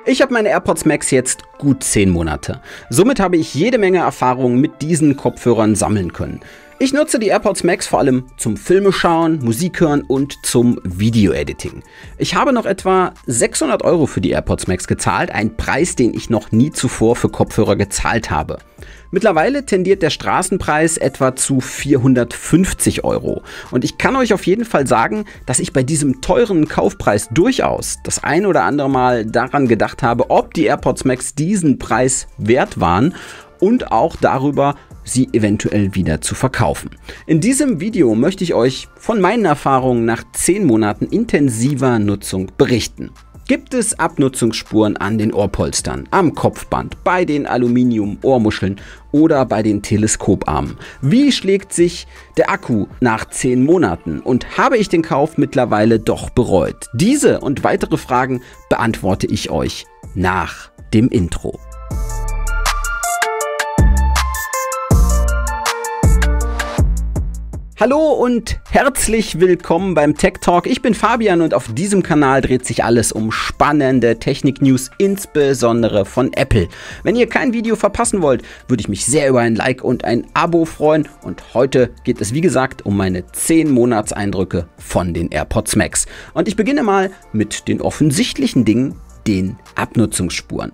Ich habe meine AirPods Max jetzt gut 10 Monate. Somit habe ich jede Menge Erfahrung mit diesen Kopfhörern sammeln können. Ich nutze die AirPods Max vor allem zum Filmeschauen, Musik hören und zum Video-Editing. Ich habe noch etwa 600 € für die AirPods Max gezahlt, ein Preis, den ich noch nie zuvor für Kopfhörer gezahlt habe. Mittlerweile tendiert der Straßenpreis etwa zu 450 € und ich kann euch auf jeden Fall sagen, dass ich bei diesem teuren Kaufpreis durchaus das ein oder andere Mal daran gedacht habe, ob die AirPods Max diesen Preis wert waren und auch darüber, sie eventuell wieder zu verkaufen. In diesem Video möchte ich euch von meinen Erfahrungen nach 10 Monaten intensiver Nutzung berichten. Gibt es Abnutzungsspuren an den Ohrpolstern, am Kopfband, bei den Aluminium-Ohrmuscheln oder bei den Teleskoparmen? Wie schlägt sich der Akku nach 10 Monaten und habe ich den Kauf mittlerweile doch bereut? Diese und weitere Fragen beantworte ich euch nach dem Intro. Hallo und herzlich willkommen beim Tech Talk. Ich bin Fabian und auf diesem Kanal dreht sich alles um spannende Technik-News, insbesondere von Apple. Wenn ihr kein Video verpassen wollt, würde ich mich sehr über ein Like und ein Abo freuen. Und heute geht es wie gesagt um meine 10 Monatseindrücke von den AirPods Max. Und ich beginne mal mit den offensichtlichen Dingen, den Abnutzungsspuren.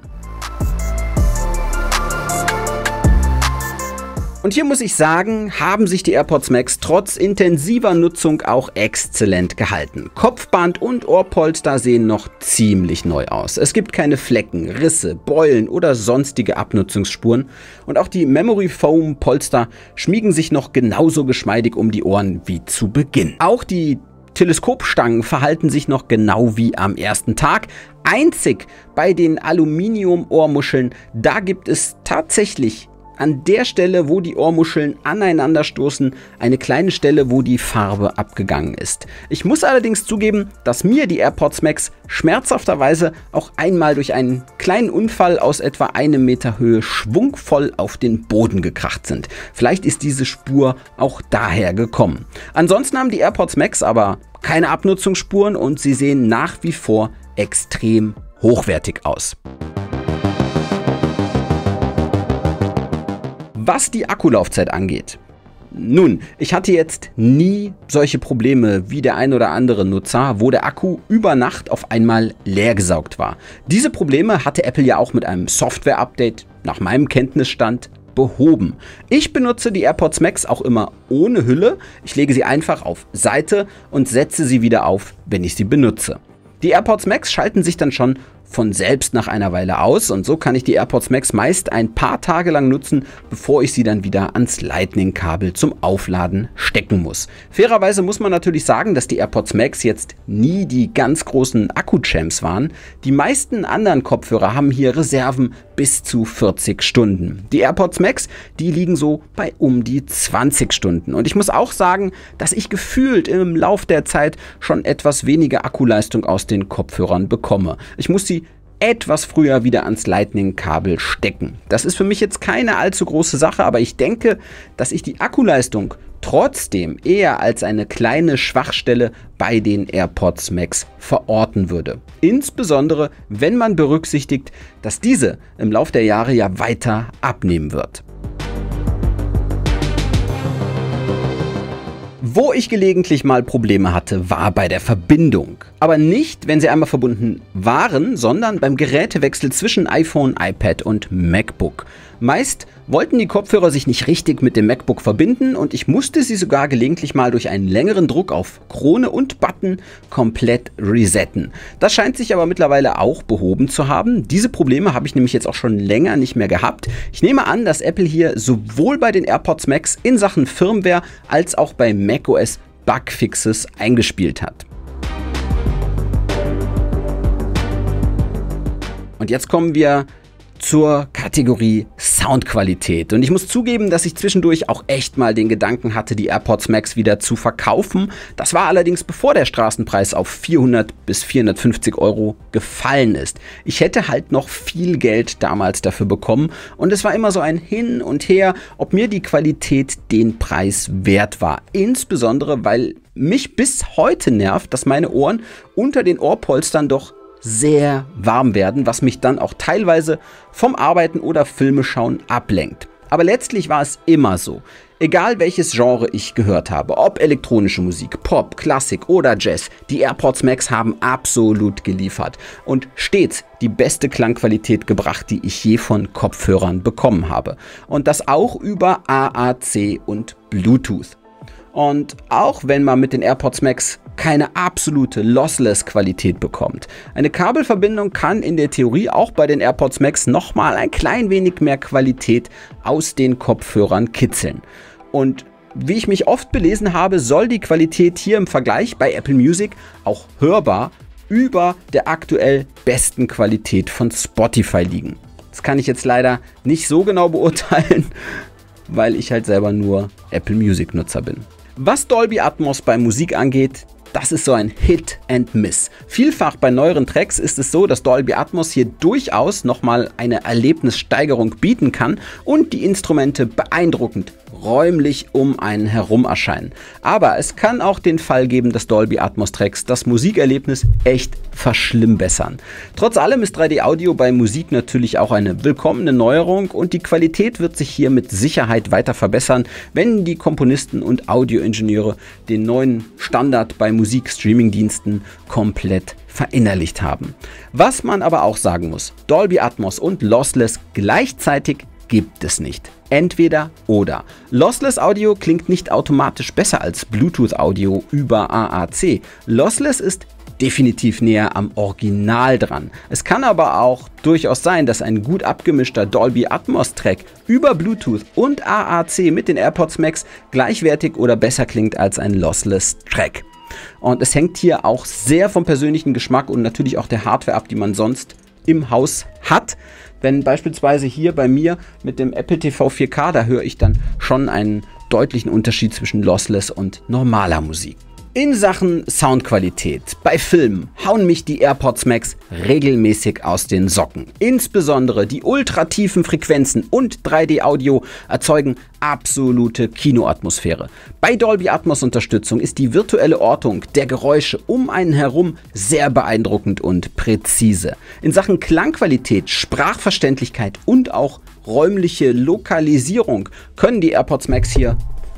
Und hier muss ich sagen, haben sich die AirPods Max trotz intensiver Nutzung auch exzellent gehalten. Kopfband und Ohrpolster sehen noch ziemlich neu aus. Es gibt keine Flecken, Risse, Beulen oder sonstige Abnutzungsspuren. Und auch die Memory Foam Polster schmiegen sich noch genauso geschmeidig um die Ohren wie zu Beginn. Auch die Teleskopstangen verhalten sich noch genau wie am ersten Tag. Einzig bei den Aluminium-Ohrmuscheln, da gibt es tatsächlich an der Stelle, wo die Ohrmuscheln aneinander stoßen, eine kleine Stelle, wo die Farbe abgegangen ist. Ich muss allerdings zugeben, dass mir die AirPods Max schmerzhafterweise auch einmal durch einen kleinen Unfall aus etwa 1 Meter Höhe schwungvoll auf den Boden gekracht sind. Vielleicht ist diese Spur auch daher gekommen. Ansonsten haben die AirPods Max aber keine Abnutzungsspuren und sie sehen nach wie vor extrem hochwertig aus. Was die Akkulaufzeit angeht. Nun, ich hatte jetzt nie solche Probleme wie der ein oder andere Nutzer, wo der Akku über Nacht auf einmal leer gesaugt war. Diese Probleme hatte Apple ja auch mit einem Software-Update nach meinem Kenntnisstand behoben. Ich benutze die AirPods Max auch immer ohne Hülle. Ich lege sie einfach auf Seite und setze sie wieder auf, wenn ich sie benutze. Die AirPods Max schalten sich dann schon von selbst nach einer Weile aus und so kann ich die AirPods Max meist ein paar Tage lang nutzen, bevor ich sie dann wieder ans Lightning-Kabel zum Aufladen stecken muss. Fairerweise muss man natürlich sagen, dass die AirPods Max jetzt nie die ganz großen Akku-Champs waren. Die meisten anderen Kopfhörer haben hier Reserven bis zu 40 Stunden. Die AirPods Max, die liegen so bei um die 20 Stunden. Und ich muss auch sagen, dass ich gefühlt im Lauf der Zeit schon etwas weniger Akkuleistung aus den Kopfhörern bekomme. Ich muss sie etwas früher wieder ans Lightning-Kabel stecken. Das ist für mich jetzt keine allzu große Sache, aber ich denke, dass ich die Akkuleistung trotzdem eher als eine kleine Schwachstelle bei den AirPods Max verorten würde. Insbesondere, wenn man berücksichtigt, dass diese im Lauf der Jahre ja weiter abnehmen wird. Wo ich gelegentlich mal Probleme hatte, war bei der Verbindung. Aber nicht, wenn sie einmal verbunden waren, sondern beim Gerätewechsel zwischen iPhone, iPad und MacBook. Meist wollten die Kopfhörer sich nicht richtig mit dem MacBook verbinden und ich musste sie sogar gelegentlich mal durch einen längeren Druck auf Krone und Button komplett resetten. Das scheint sich aber mittlerweile auch behoben zu haben. Diese Probleme habe ich nämlich jetzt auch schon länger nicht mehr gehabt. Ich nehme an, dass Apple hier sowohl bei den AirPods Max in Sachen Firmware als auch bei macOS Bugfixes eingespielt hat. Und jetzt kommen wir zur Kategorie Soundqualität. Und ich muss zugeben, dass ich zwischendurch auch echt mal den Gedanken hatte, die AirPods Max wieder zu verkaufen. Das war allerdings bevor der Straßenpreis auf 400 bis 450 € gefallen ist. Ich hätte halt noch viel Geld damals dafür bekommen und es war immer so ein Hin und Her, ob mir die Qualität den Preis wert war. Insbesondere, weil mich bis heute nervt, dass meine Ohren unter den Ohrpolstern doch sehr warm werden, was mich dann auch teilweise vom Arbeiten oder Filme schauen ablenkt. Aber letztlich war es immer so. Egal welches Genre ich gehört habe, ob elektronische Musik, Pop, Klassik oder Jazz, die AirPods Max haben absolut geliefert und stets die beste Klangqualität gebracht, die ich je von Kopfhörern bekommen habe. Und das auch über AAC und Bluetooth. Und auch wenn man mit den AirPods Max keine absolute Lossless-Qualität bekommt. Eine Kabelverbindung kann in der Theorie auch bei den AirPods Max nochmal ein klein wenig mehr Qualität aus den Kopfhörern kitzeln. Und wie ich mich oft belesen habe, soll die Qualität hier im Vergleich bei Apple Music auch hörbar über der aktuell besten Qualität von Spotify liegen. Das kann ich jetzt leider nicht so genau beurteilen, weil ich halt selber nur Apple Music Nutzer bin. Was Dolby Atmos bei Musik angeht, das ist so ein Hit and Miss. Vielfach bei neueren Tracks ist es so, dass Dolby Atmos hier durchaus nochmal eine Erlebnissteigerung bieten kann und die Instrumente beeindruckend räumlich um einen herum erscheinen. Aber es kann auch den Fall geben, dass Dolby Atmos Tracks das Musikerlebnis echt verschlimmbessern. Trotz allem ist 3D-Audio bei Musik natürlich auch eine willkommene Neuerung und die Qualität wird sich hier mit Sicherheit weiter verbessern, wenn die Komponisten und Audioingenieure den neuen Standard bei Musikstreaming-Diensten komplett verinnerlicht haben. Was man aber auch sagen muss, Dolby Atmos und Lossless gleichzeitig gibt es nicht. Entweder oder. Lossless Audio klingt nicht automatisch besser als Bluetooth Audio über AAC. Lossless ist definitiv näher am Original dran. Es kann aber auch durchaus sein, dass ein gut abgemischter Dolby Atmos Track über Bluetooth und AAC mit den AirPods Max gleichwertig oder besser klingt als ein Lossless Track. Und es hängt hier auch sehr vom persönlichen Geschmack und natürlich auch der Hardware ab, die man sonst im Haus hat. Wenn beispielsweise hier bei mir mit dem Apple TV 4K, da höre ich dann schon einen deutlichen Unterschied zwischen Lossless und normaler Musik. In Sachen Soundqualität bei Filmen hauen mich die AirPods Max regelmäßig aus den Socken. Insbesondere die ultratiefen Frequenzen und 3D-Audio erzeugen absolute Kinoatmosphäre. Bei Dolby Atmos Unterstützung ist die virtuelle Ortung der Geräusche um einen herum sehr beeindruckend und präzise. In Sachen Klangqualität, Sprachverständlichkeit und auch räumliche Lokalisierung können die AirPods Max hier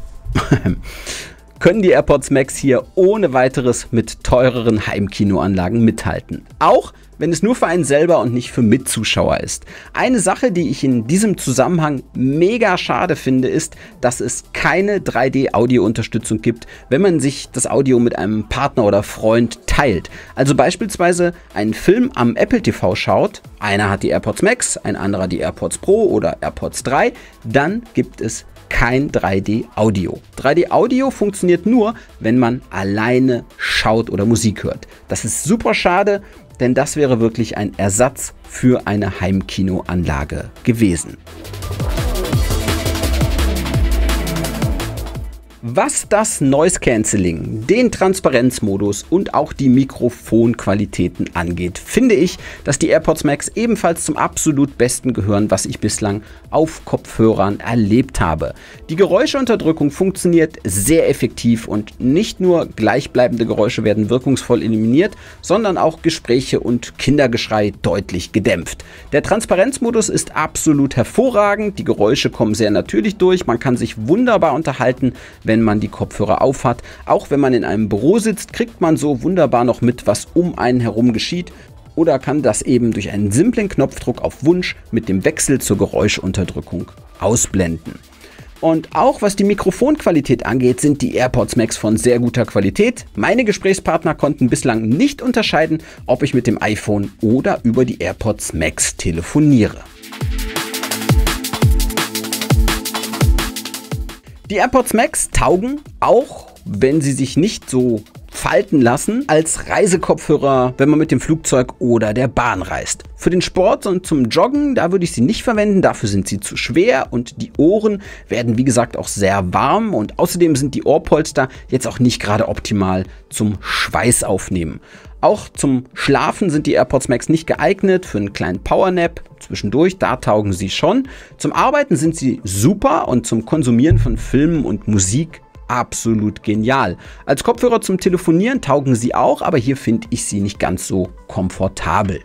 ohne weiteres mit teureren Heimkinoanlagen mithalten. Auch wenn es nur für einen selber und nicht für Mitzuschauer ist. Eine Sache, die ich in diesem Zusammenhang mega schade finde, ist, dass es keine 3D-Audio-Unterstützung gibt, wenn man sich das Audio mit einem Partner oder Freund teilt. Also beispielsweise einen Film am Apple TV schaut, einer hat die AirPods Max, ein anderer die AirPods Pro oder AirPods 3, dann gibt es kein 3D-Audio. 3D-Audio funktioniert nur, wenn man alleine schaut oder Musik hört. Das ist super schade, denn das wäre wirklich ein Ersatz für eine Heimkinoanlage gewesen. Was das Noise Cancelling, den Transparenzmodus und auch die Mikrofonqualitäten angeht, finde ich, dass die AirPods Max ebenfalls zum absolut besten gehören, was ich bislang auf Kopfhörern erlebt habe. Die Geräuscheunterdrückung funktioniert sehr effektiv und nicht nur gleichbleibende Geräusche werden wirkungsvoll eliminiert, sondern auch Gespräche und Kindergeschrei deutlich gedämpft. Der Transparenzmodus ist absolut hervorragend, die Geräusche kommen sehr natürlich durch, man kann sich wunderbar unterhalten, wenn man die Kopfhörer aufhat. Auch wenn man in einem Büro sitzt, kriegt man so wunderbar noch mit, was um einen herum geschieht. Oder kann das eben durch einen simplen Knopfdruck auf Wunsch mit dem Wechsel zur Geräuschunterdrückung ausblenden. Und auch was die Mikrofonqualität angeht, sind die AirPods Max von sehr guter Qualität. Meine Gesprächspartner konnten bislang nicht unterscheiden, ob ich mit dem iPhone oder über die AirPods Max telefoniere. Die AirPods Max taugen, auch wenn sie sich nicht so falten lassen, als Reisekopfhörer, wenn man mit dem Flugzeug oder der Bahn reist. Für den Sport und zum Joggen, da würde ich sie nicht verwenden, dafür sind sie zu schwer und die Ohren werden wie gesagt auch sehr warm und außerdem sind die Ohrpolster jetzt auch nicht gerade optimal zum Schweißaufnehmen. Auch zum Schlafen sind die AirPods Max nicht geeignet, für einen kleinen Powernap zwischendurch, da taugen sie schon. Zum Arbeiten sind sie super und zum Konsumieren von Filmen und Musik absolut genial. Als Kopfhörer zum Telefonieren taugen sie auch, aber hier finde ich sie nicht ganz so komfortabel.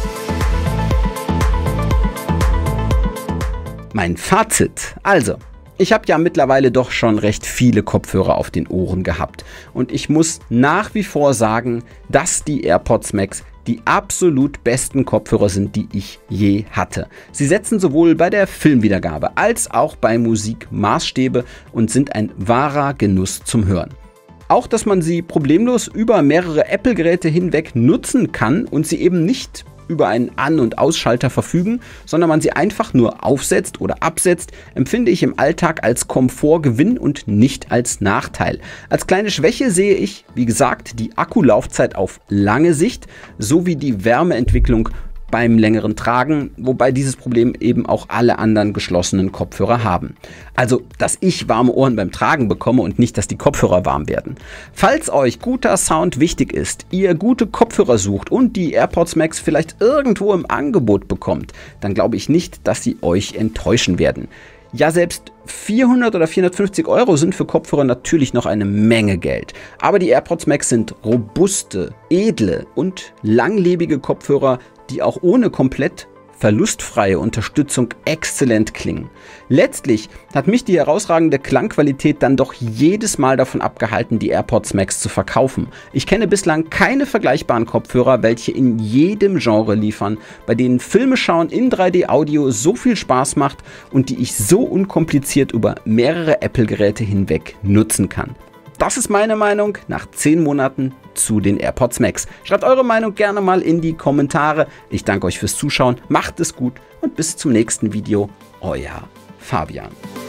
Mein Fazit. Also, ich habe ja mittlerweile doch schon recht viele Kopfhörer auf den Ohren gehabt. Und ich muss nach wie vor sagen, dass die AirPods Max die absolut besten Kopfhörer sind, die ich je hatte. Sie setzen sowohl bei der Filmwiedergabe als auch bei Musik Maßstäbe und sind ein wahrer Genuss zum Hören. Auch, dass man sie problemlos über mehrere Apple-Geräte hinweg nutzen kann und sie eben nicht über einen An- und Ausschalter verfügen, sondern man sie einfach nur aufsetzt oder absetzt, empfinde ich im Alltag als Komfortgewinn und nicht als Nachteil. Als kleine Schwäche sehe ich, wie gesagt, die Akkulaufzeit auf lange Sicht sowie die Wärmeentwicklung beim längeren Tragen, wobei dieses Problem eben auch alle anderen geschlossenen Kopfhörer haben. Also, dass ich warme Ohren beim Tragen bekomme und nicht, dass die Kopfhörer warm werden. Falls euch guter Sound wichtig ist, ihr gute Kopfhörer sucht und die AirPods Max vielleicht irgendwo im Angebot bekommt, dann glaube ich nicht, dass sie euch enttäuschen werden. Ja, selbst 400 oder 450 Euro sind für Kopfhörer natürlich noch eine Menge Geld. Aber die AirPods Max sind robuste, edle und langlebige Kopfhörer, die auch ohne komplett verlustfreie Unterstützung exzellent klingen. Letztlich hat mich die herausragende Klangqualität dann doch jedes Mal davon abgehalten, die AirPods Max zu verkaufen. Ich kenne bislang keine vergleichbaren Kopfhörer, welche in jedem Genre liefern, bei denen Filme schauen in 3D-Audio so viel Spaß macht und die ich so unkompliziert über mehrere Apple-Geräte hinweg nutzen kann. Das ist meine Meinung nach 10 Monaten zu den AirPods Max. Schreibt eure Meinung gerne mal in die Kommentare. Ich danke euch fürs Zuschauen, macht es gut und bis zum nächsten Video. Euer Fabian.